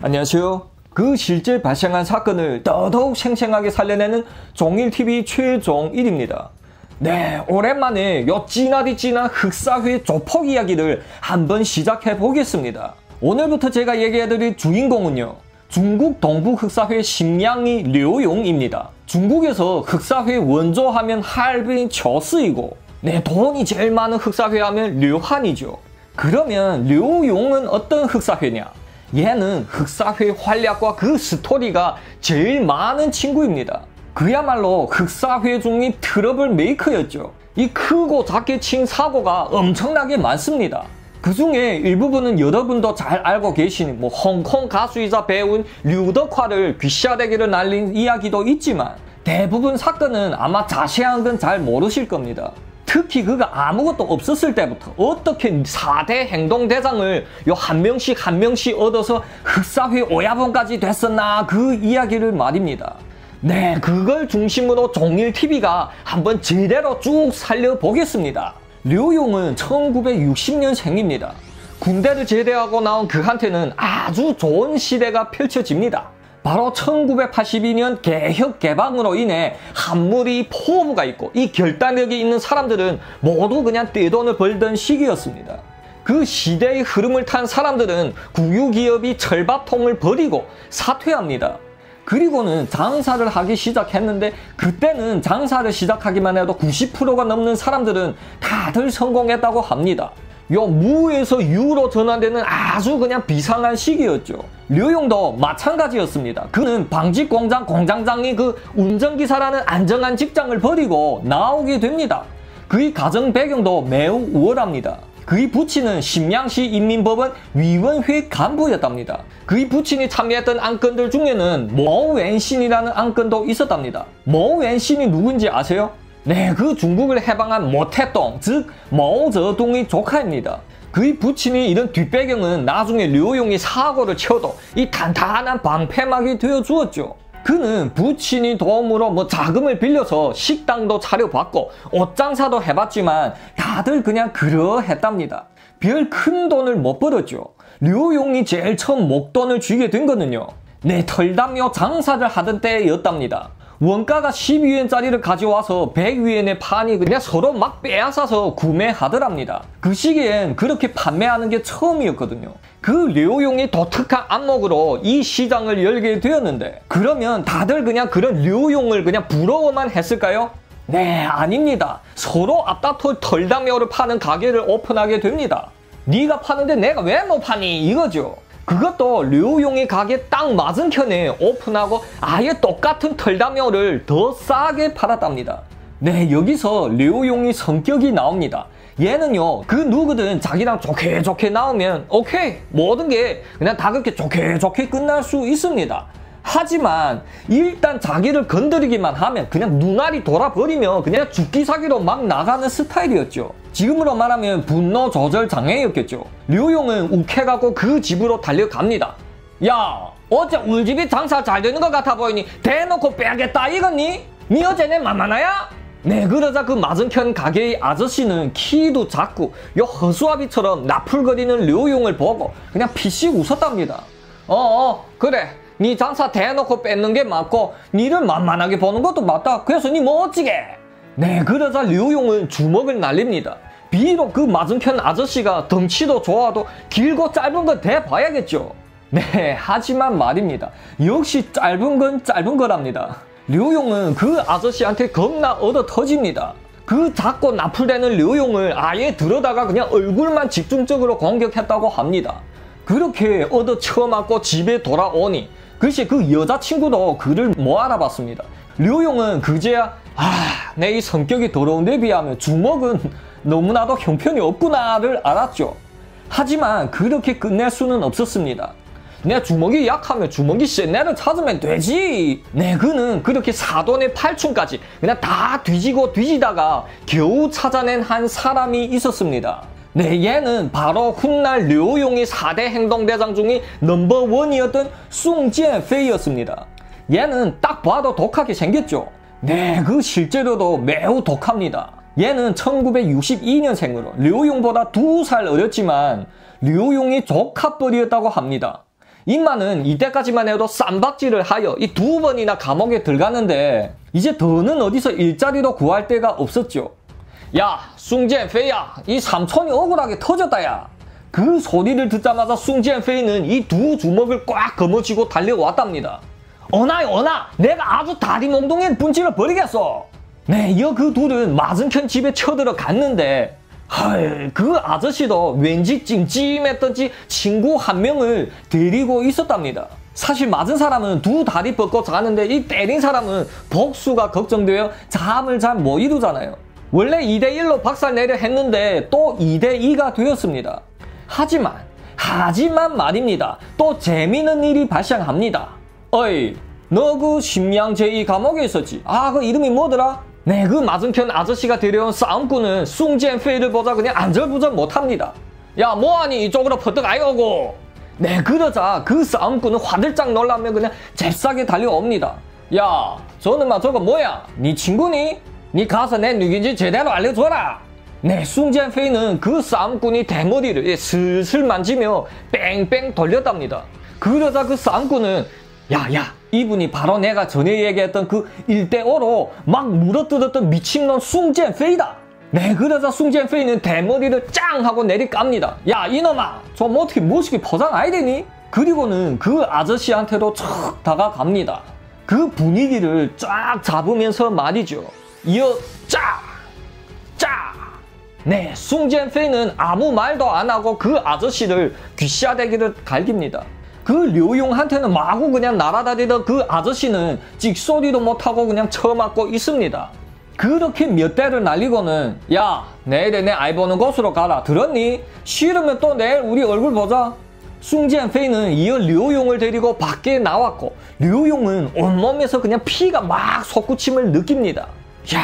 안녕하세요. 그 실제 발생한 사건을 더더욱 생생하게 살려내는 종일TV 최종일입니다. 네, 오랜만에 요 찌나디 찌나 흑사회 조폭 이야기를 한번 시작해 보겠습니다. 오늘부터 제가 얘기해드릴 주인공은요, 중국 동북 흑사회 심양이 류용입니다. 중국에서 흑사회 원조하면 할빈 처스이고, 네, 돈이 제일 많은 흑사회 하면 류한이죠. 그러면 류용은 어떤 흑사회냐? 얘는 흑사회 활약과 그 스토리가 제일 많은 친구입니다. 그야말로 흑사회 중립 트러블 메이커였죠. 이 크고 작게 친 사고가 엄청나게 많습니다. 그 중에 일부분은 여러분도 잘 알고 계신 홍콩 가수이자 배우인 류덕화를 귀싸대기를 날린 이야기도 있지만, 대부분 사건은 아마 자세한 건 잘 모르실 겁니다. 특히 그가 아무것도 없었을 때부터 어떻게 4대 행동대장을 한 명씩 얻어서 흑사회 오야분까지 됐었나, 그 이야기를 말입니다. 네, 그걸 중심으로 종일TV가 한번 제대로 쭉 살려보겠습니다. 류용은 1960년생입니다. 군대를 제대하고 나온 그한테는 아주 좋은 시대가 펼쳐집니다. 바로 1982년 개혁 개방으로 인해 한물이 포부가 있고 이 결단력이 있는 사람들은 모두 그냥 떼돈을 벌던 시기였습니다. 그 시대의 흐름을 탄 사람들은 국유기업이 철밥통을 버리고 사퇴합니다. 그리고는 장사를 하기 시작했는데, 그때는 장사를 시작하기만 해도 90%가 넘는 사람들은 다들 성공했다고 합니다. 요 무에서 유로 전환되는 아주 그냥 비상한 시기였죠. 류용도 마찬가지였습니다. 그는 방직 공장 공장장이 그 운전기사라는 안정한 직장을 버리고 나오게 됩니다. 그의 가정 배경도 매우 우월합니다. 그의 부친은 심양시 인민법원 위원회 간부였답니다. 그의 부친이 참여했던 안건들 중에는 모웬신이라는 안건도 있었답니다. 모웬신이 누군지 아세요? 네, 그 중국을 해방한 모태동, 즉 마오쩌둥의 조카입니다. 그의 부친이 이런 뒷배경은 나중에 류용이 사고를 쳐도 이 탄탄한 방패막이 되어주었죠. 그는 부친이 도움으로 자금을 빌려서 식당도 차려봤고 옷장사도 해봤지만 다들 그냥 그러했답니다. 별 큰 돈을 못 벌었죠. 류용이 제일 처음 목돈을 쥐게 된 거는요, 네, 털담요 장사를 하던 때였답니다. 원가가 12위엔짜리를 가져와서 100위엔에 파니 그냥 서로 막 빼앗아서 구매하더랍니다. 그 시기엔 그렇게 판매하는 게 처음이었거든요. 그 류용이 독특한 안목으로 이 시장을 열게 되었는데, 그러면 다들 그냥 그런 류용을 그냥 부러워만 했을까요? 네, 아닙니다. 서로 앞다퉈 털담요를 파는 가게를 오픈하게 됩니다. 네가 파는데 내가 왜 못 파니? 이거죠. 그것도 류용이 가게 딱 맞은편에 오픈하고 아예 똑같은 털담요를 더 싸게 팔았답니다. 네, 여기서 류용이 성격이 나옵니다. 얘는요, 그 누구든 자기랑 좋게 좋게 나오면 오케이, 모든 게 그냥 다 그렇게 좋게 좋게 끝날 수 있습니다. 하지만 일단 자기를 건드리기만 하면 그냥 눈알이 돌아버리면 그냥 죽기 사기로 막 나가는 스타일이었죠. 지금으로 말하면 분노 조절 장애였겠죠. 류용은 욱해갖고 그 집으로 달려갑니다. 야, 어제 우리 집이 장사 잘 되는 것 같아 보이니 대놓고 빼야겠다 이거니? 니 어제 내 맘하나야? 네, 그러자 그 맞은편 가게의 아저씨는 키도 작고 요 허수아비처럼 나풀거리는 류용을 보고 그냥 피식 웃었답니다. 그래, 니 장사 대놓고 뺏는 게 맞고 니를 만만하게 보는 것도 맞다. 그래서 니 뭐 어찌게? 네, 그러자 류용은 주먹을 날립니다. 비록 그 맞은편 아저씨가 덩치도 좋아도 길고 짧은 건 대봐야겠죠. 네, 하지만 말입니다. 역시 짧은 건 짧은 거랍니다. 류용은 그 아저씨한테 겁나 얻어 터집니다. 그 작고 나풀대는 류용을 아예 들어다가 그냥 얼굴만 집중적으로 공격했다고 합니다. 그렇게 얻어 쳐맞고 집에 돌아오니 글쎄 그 여자친구도 그를 못 알아봤습니다. 류용은 그제야 내 이 성격이 더러운 데 비하면 주먹은 너무나도 형편이 없구나를 알았죠. 하지만 그렇게 끝낼 수는 없었습니다. 내 주먹이 약하면 주먹이 센 애를 찾으면 되지. 네, 그는 그렇게 사돈의 팔촌까지 그냥 다 뒤지고 뒤지다가 겨우 찾아낸 한 사람이 있었습니다. 네, 얘는 바로 훗날 류용이 4대 행동대장 중에 넘버1이었던 숭지엔페이였습니다. 얘는 딱 봐도 독하게 생겼죠. 네, 그 실제로도 매우 독합니다. 얘는 1962년생으로 류용보다 2살 어렸지만 류용이 조카뻘이었다고 합니다. 임마는 이때까지만 해도 쌈박질을 하여 이 2번이나 감옥에 들어가는데 이제 더는 어디서 일자리도 구할 데가 없었죠. 야, 숭젠페이야, 이 삼촌이 억울하게 터졌다 야. 그 소리를 듣자마자 숭젠페이는 이 2 주먹을 꽉 거머쥐고 달려왔답니다. 어나, 내가 아주 다리 몽둥이에 분칠을 버리겠어. 네, 이어 그 둘은 맞은편 집에 쳐들어갔는데 그 아저씨도 왠지 찜찜했던지 친구 한 명을 데리고 있었답니다. 사실 맞은 사람은 2 다리 뻗고 자는데 이 때린 사람은 복수가 걱정되어 잠을 잘 못 이루잖아요. 원래 2대1로 박살내려 했는데 또 2대2가 되었습니다. 하지만 말입니다. 또 재미있는 일이 발생합니다. 어이, 너 그 심양 제2 감옥에 있었지? 아, 그 이름이 뭐더라? 네, 그 맞은편 아저씨가 데려온 싸움꾼은 숭젠페이를 보자 그냥 안절부절 못합니다. 야, 뭐하니 이쪽으로 퍼뜩 아이오고. 네, 그러자 그 싸움꾼은 화들짝 놀라며 그냥 잽싸게 달려옵니다. 야, 저놈아 저거 뭐야? 네 친구니? 네 가서 내 누군지 제대로 알려줘라. 네, 숭젠페이는 그 싸움꾼이 대머리를 슬슬 만지며 뺑뺑 돌렸답니다. 그러자 그 싸움꾼은 야, 이분이 바로 내가 전에 얘기했던 그 1대5로 막 물어뜯었던 미친놈 숭젠페이다. 네, 그러자 숭젠페이는 대머리를 짱 하고 내리깝니다. 야, 이놈아, 좀 어떻게 멋있게 포장 아야 되니? 그리고는 그 아저씨한테도 척 다가갑니다. 그 분위기를 쫙 잡으면서 말이죠. 이어 짜! 네, 숭젠페이는 아무 말도 안 하고 그 아저씨를 귀싸대기를 갈깁니다. 그 류용한테는 마구 그냥 날아다니던 그 아저씨는 찍소리도 못하고 그냥 처맞고 있습니다. 그렇게 몇 대를 날리고는 야, 내일에 내 아이 보는 곳으로 가라. 들었니? 싫으면 또 내일 우리 얼굴 보자. 숭젠페이는 이어 류용을 데리고 밖에 나왔고 류용은 온몸에서 그냥 피가 막 솟구침을 느낍니다. 야,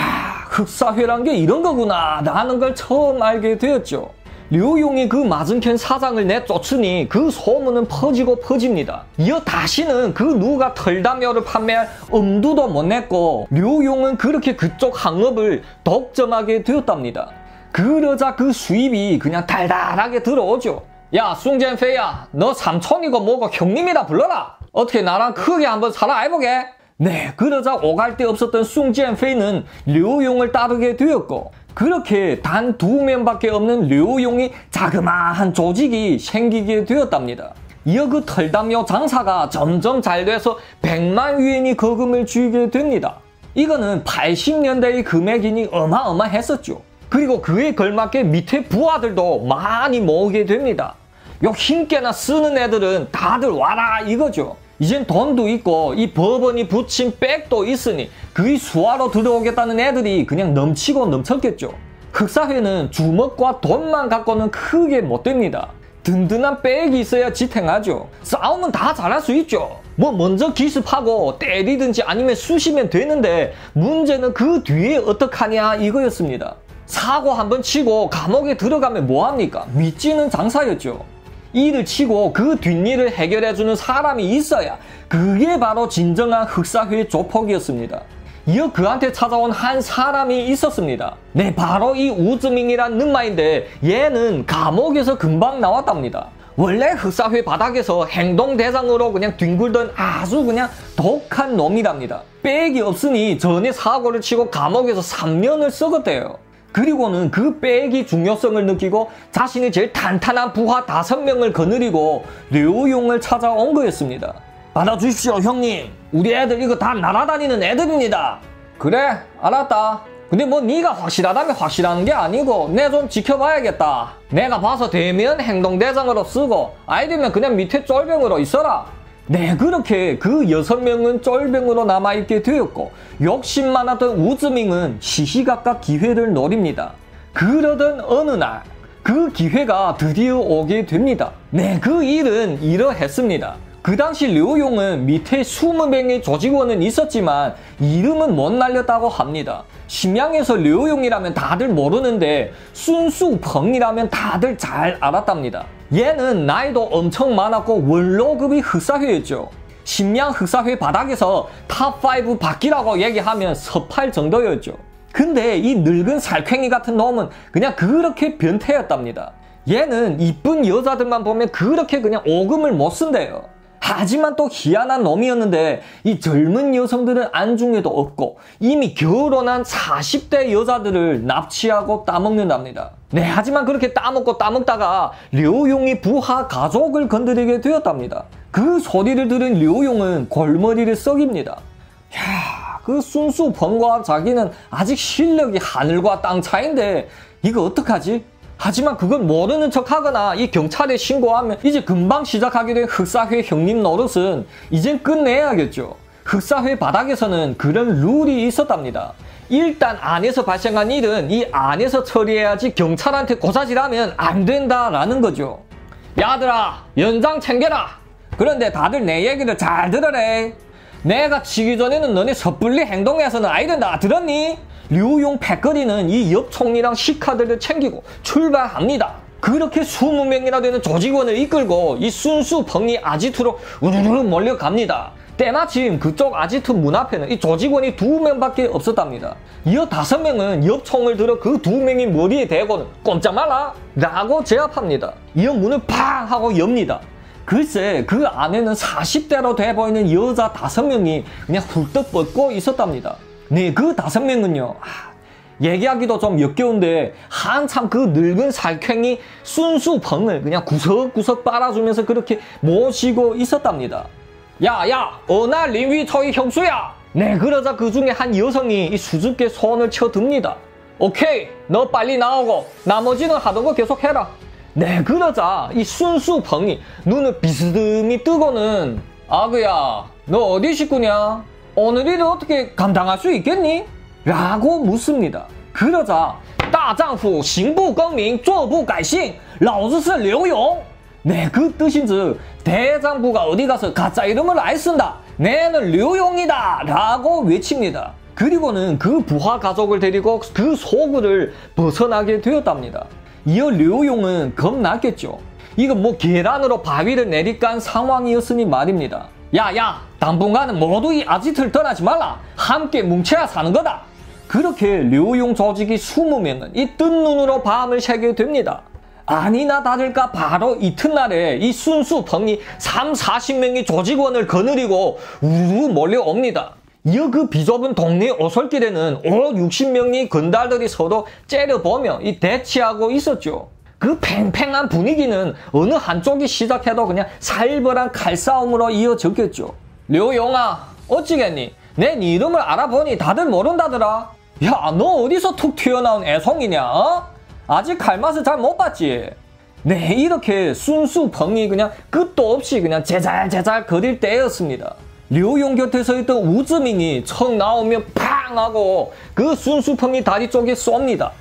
흑사회란 게 이런 거구나 라는 걸 처음 알게 되었죠. 류용이 그 맞은편 사장을 내쫓으니 그 소문은 퍼지고 퍼집니다. 이어 다시는 그 누가 털담요를 판매할 엄두도 못 냈고 류용은 그렇게 그쪽 항업을 독점하게 되었답니다. 그러자 그 수입이 그냥 달달하게 들어오죠. 야, 숭젠페이야, 너 삼촌이고 뭐고 형님이라 불러라. 어떻게 나랑 크게 한번 살아 해보게? 네, 그러자 오갈 데 없었던 숭젠페이는 류용을 따르게 되었고 그렇게 단 2명밖에 없는 류용이 자그마한 조직이 생기게 되었답니다. 이어 그 털담요 장사가 점점 잘 돼서 100만 위엔이 거금을 주게 됩니다. 이거는 80년대의 금액이니 어마어마했었죠. 그리고 그에 걸맞게 밑에 부하들도 많이 모으게 됩니다. 요 힘께나 쓰는 애들은 다들 와라 이거죠. 이젠 돈도 있고 이 법원이 붙인 백도 있으니 그의 수하로 들어오겠다는 애들이 그냥 넘치고 넘쳤겠죠. 흑사회는 주먹과 돈만 갖고는 크게 못됩니다. 든든한 백이 있어야 지탱하죠. 싸움은 다 잘할 수 있죠. 뭐 먼저 기습하고 때리든지 아니면 쑤시면 되는데 문제는 그 뒤에 어떡하냐 이거였습니다. 사고 한번 치고 감옥에 들어가면 뭐합니까? 밑지는 장사였죠. 일을 치고 그 뒷일을 해결해주는 사람이 있어야 그게 바로 진정한 흑사회의 조폭이었습니다. 이어 그한테 찾아온 한 사람이 있었습니다. 네, 바로 이 우즈밍이란 능마인데 얘는 감옥에서 금방 나왔답니다. 원래 흑사회 바닥에서 행동대장으로 그냥 뒹굴던 아주 그냥 독한 놈이랍니다. 백이 없으니 전에 사고를 치고 감옥에서 3년을 썩었대요. 그리고는 그 백이 중요성을 느끼고 자신이 제일 탄탄한 부하 5명을 거느리고 류용을 찾아온 거였습니다. 받아주십시오 형님, 우리 애들 이거 다 날아다니는 애들입니다. 그래, 알았다. 근데 뭐 네가 확실하다면 확실한 게 아니고 내 좀 지켜봐야겠다. 내가 봐서 되면 행동대장으로 쓰고 아니면 그냥 밑에 쫄병으로 있어라. 네, 그렇게 그 6명은 쫄병으로 남아있게 되었고 욕심 많았던 우즈밍은 시시각각 기회를 노립니다. 그러던 어느 날 그 기회가 드디어 오게 됩니다. 네, 그 일은 이러했습니다. 그 당시 류용은 밑에 20명의 조직원은 있었지만 이름은 못 날렸다고 합니다. 심양에서 류용이라면 다들 모르는데 순수펑이라면 다들 잘 알았답니다. 얘는 나이도 엄청 많았고 원로급이 흑사회였죠. 심양 흑사회 바닥에서 탑5 바뀌라고 얘기하면 섭할 정도였죠. 근데 이 늙은 살쾡이 같은 놈은 그냥 그렇게 변태였답니다. 얘는 이쁜 여자들만 보면 그렇게 그냥 오금을 못 쓴대요. 하지만 또 희한한 놈이었는데 이 젊은 여성들은 안중에도 없고 이미 결혼한 40대 여자들을 납치하고 따먹는답니다. 네, 하지만 그렇게 따먹고 따먹다가 류용이 부하 가족을 건드리게 되었답니다. 그 소리를 들은 류용은 골머리를 썩입니다. 야, 그 순수펑과 자기는 아직 실력이 하늘과 땅 차이인데 이거 어떡하지? 하지만 그걸 모르는 척하거나 이 경찰에 신고하면 이제 금방 시작하게 된 흑사회 형님 노릇은 이젠 끝내야겠죠. 흑사회 바닥에서는 그런 룰이 있었답니다. 일단 안에서 발생한 일은 이 안에서 처리해야지 경찰한테 고사질하면 안 된다라는 거죠. 야들아, 연장 챙겨라. 그런데 다들 내 얘기를 잘 들으래. 내가 치기 전에는 너네 섣불리 행동해서는 아이 된다. 들었니? 류용 패거리는 이 옆 총리랑 시카들을 챙기고 출발합니다. 그렇게 20명이나 되는 조직원을 이끌고 이 순수펑이 아지트로 우르르 몰려갑니다. 때마침 그쪽 아지트 문 앞에는 이 조직원이 2명밖에 없었답니다. 이어 5명은 옆 총을 들어 그 2명이 머리에 대고는 꼼짝 말라! 라고 제압합니다. 이어 문을 팡! 하고 엽니다. 글쎄 그 안에는 40대로 돼 보이는 여자 5명이 그냥 훌떡 뻗고 있었답니다. 네, 그 5명은요. 얘기하기도 좀 역겨운데 한참 그 늙은 살쾡이 순수펑을 그냥 구석구석 빨아주면서 그렇게 모시고 있었답니다. 야, 어나 린위초이 형수야. 네, 그러자 그 중에 한 여성이 이 수줍게 손을 쳐듭니다. 오케이, 너 빨리 나오고 나머지는 하던 거 계속 해라. 네, 그러자 이 순수펑이 눈을 비스듬히 뜨고는 아그야, 너 어디 식구냐? 오늘 일을 어떻게 감당할 수 있겠니? 라고 묻습니다. 그러자 大丈夫行不更名坐不改姓老子是刘勇. 네, 그 뜻인즉 대장부가 어디 가서 가짜 이름을 안 쓴다. 내는 류용이다 라고 외칩니다. 그리고는 그 부하 가족을 데리고 그 소굴을 벗어나게 되었답니다. 이어 류용은 겁났겠죠. 이거 뭐 계란으로 바위를 내리깐 상황이었으니 말입니다. 야, 당분간은 모두 이 아지트를 떠나지 말라. 함께 뭉쳐야 사는 거다. 그렇게 류용 조직이 20명은 이 뜬 눈으로 밤을 새게 됩니다. 아니나 다를까 바로 이튿날에 이 순수펑이 30-40명의 조직원을 거느리고 우르르 몰려옵니다. 이어 그 비좁은 동네 오솔길에는 50-60명의 건달들이 서로 째려보며 이 대치하고 있었죠. 그 팽팽한 분위기는 어느 한쪽이 시작해도 그냥 살벌한 칼싸움으로 이어졌겠죠. 류용아, 어찌겠니? 내 네 이름을 알아보니 다들 모른다더라. 야, 너 어디서 툭 튀어나온 애송이냐? 어? 아직 칼맛을 잘 못 봤지? 네, 이렇게 순수펑이 그냥 끝도 없이 그냥 제잘제잘 거릴 때였습니다. 류용 곁에 서 있던 우즈밍이 척 나오며 팡 하고 그 순수펑이 다리 쪽에 쏩니다.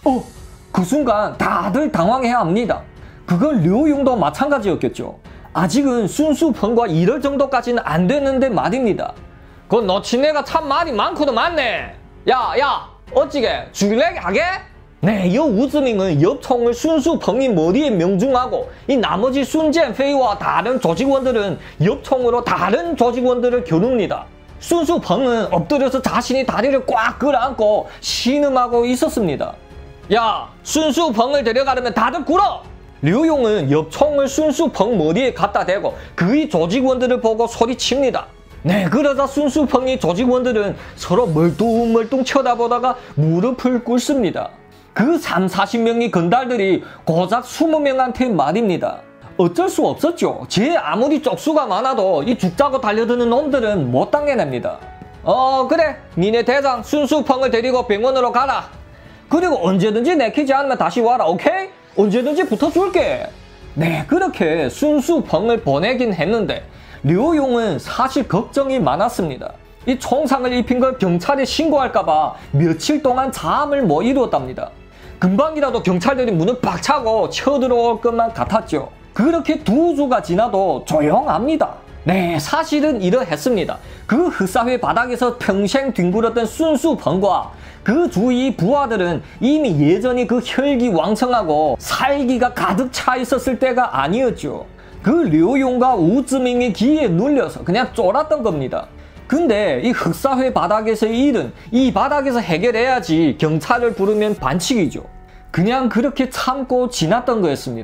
그 순간 다들 당황해야 합니다. 그건 류용도 마찬가지였겠죠. 아직은 순수펑과 이럴 정도까지는 안 됐는데 말입니다. 그 너치네가 참 말이 많고도 많네. 야, 어찌게 죽일래 하게? 네, 이 우즈밍은 옆 총을 순수펑이 머리에 명중하고 이 나머지 순젠페이와 다른 조직원들은 옆 총으로 다른 조직원들을 겨눕니다. 순수펑은 엎드려서 자신이 다리를 꽉 끌어안고 신음하고 있었습니다. 야, 순수펑을 데려가려면 다들 굴어! 류용은 옆 총을 순수펑 머리에 갖다 대고 그의 조직원들을 보고 소리칩니다. 네, 그러자 순수펑의 조직원들은 서로 멀뚱멀뚱 쳐다보다가 무릎을 꿇습니다. 그 30-40명의 건달들이 고작 20명한테 말입니다. 어쩔 수 없었죠. 제 아무리 쪽수가 많아도 이 죽자고 달려드는 놈들은 못 당해냅니다. 그래, 니네 대장 순수펑을 데리고 병원으로 가라. 그리고 언제든지 내키지 않으면 다시 와라. 오케이? 언제든지 붙어줄게. 네, 그렇게 순수펑을 보내긴 했는데 류용은 사실 걱정이 많았습니다. 이 총상을 입힌 걸 경찰에 신고할까봐 며칠 동안 잠을 못 이루었답니다. 금방이라도 경찰들이 문을 빡 차고 쳐들어올 것만 같았죠. 그렇게 2주가 지나도 조용합니다. 네, 사실은 이러했습니다. 그 흑사회 바닥에서 평생 뒹굴었던 순수펑과 그 주위 부하들은 이미 예전이 그 혈기왕성하고 살기가 가득 차 있었을 때가 아니었죠. 그 류용과 우즈밍의 기에 눌려서 그냥 쫄았던 겁니다. 근데 이 흑사회 바닥에서의 일은 이 바닥에서 해결해야지 경찰을 부르면 반칙이죠. 그냥 그렇게 참고 지났던 거였습니다.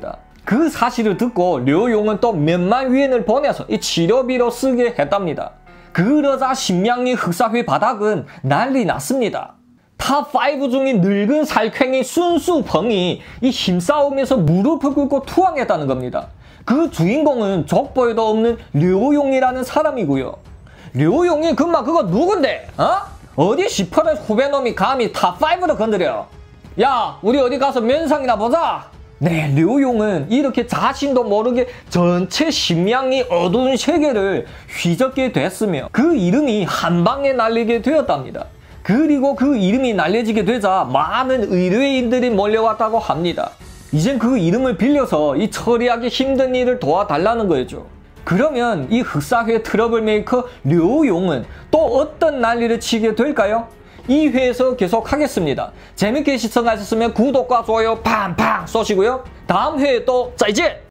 그 사실을 듣고 류용은 또 몇만 위엔을 보내서 이 치료비로 쓰게 했답니다. 그러자 신명리 흑사회 바닥은 난리 났습니다. 탑5 중인 늙은 살쾡이 순수펑이 이 힘싸움에서 무릎을 꿇고 투항했다는 겁니다. 그 주인공은 족보에도 없는 류용이라는 사람이고요. 류용이 금마 그거 누군데? 어디 시퍼런 후배놈이 감히 탑5를 건드려? 야, 우리 어디 가서 면상이나 보자. 네, 류용은 이렇게 자신도 모르게 전체 심양리 어두운 세계를 휘젓게 됐으며 그 이름이 한방에 날리게 되었답니다. 그리고 그 이름이 날려지게 되자 많은 의뢰인들이 몰려왔다고 합니다. 이젠 그 이름을 빌려서 이 처리하기 힘든 일을 도와달라는 거죠. 그러면 이 흑사회 트러블 메이커 류용은 또 어떤 난리를 치게 될까요? 2회에서 계속 하겠습니다. 재밌게 시청하셨으면 구독과 좋아요 팡팡 쏘시고요. 다음 회에 또 짜이제!